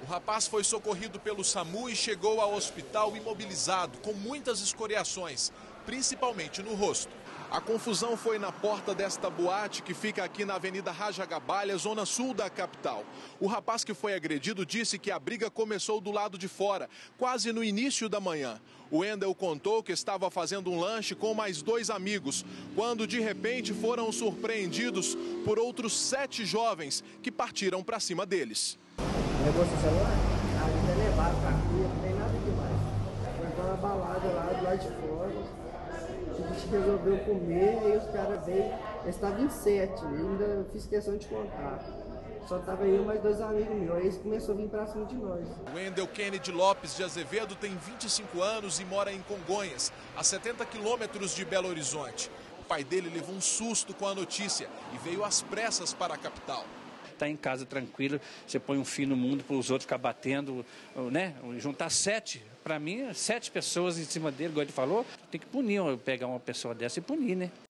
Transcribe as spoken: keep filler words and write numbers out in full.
rapaz foi socorrido pelo SAMU e chegou ao hospital imobilizado, com muitas escoriações, principalmente no rosto. A confusão foi na porta desta boate que fica aqui na Avenida Rajagabalha, zona sul da capital. O rapaz que foi agredido disse que a briga começou do lado de fora, quase no início da manhã. O Wendel contou que estava fazendo um lanche com mais dois amigos, quando de repente foram surpreendidos por outros sete jovens que partiram para cima deles. Levou seu celular? Ainda levaram pra rua, não tem nada demais. Foi pra uma balada lá do lado de fora. A gente resolveu comer, aí os caras veio, eles estavam em sete, ainda fiz questão de contar. Só tava eu e mais dois amigos meus, aí eles começaram a vir pra cima de nós. O Wendel Kennedy Lopes de Azevedo tem vinte e cinco anos e mora em Congonhas, a setenta quilômetros de Belo Horizonte. O pai dele levou um susto com a notícia e veio às pressas para a capital. Está em casa tranquilo, você põe um fim no mundo para os outros ficar batendo, né? Juntar sete, para mim, sete pessoas em cima dele, igual ele falou, tem que punir, pegar uma pessoa dessa e punir, né?